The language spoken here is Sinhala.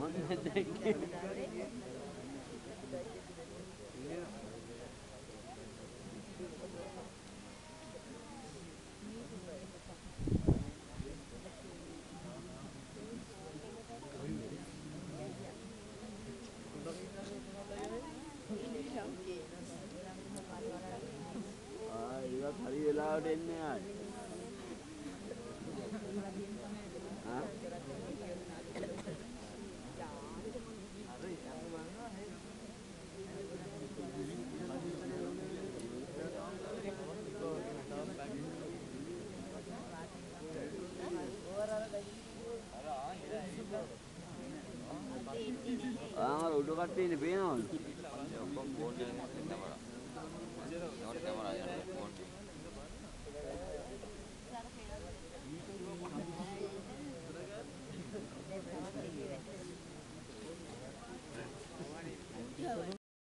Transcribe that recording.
හරි වෙලාවට එන්නේ ආයි. උඩ කට්ටිය ඉන්නේ පේනවලු. ඔක්කොම ෆෝන් එකෙන් තමයි. ඒකට කැමරා යනවා ෆෝන් එකේ.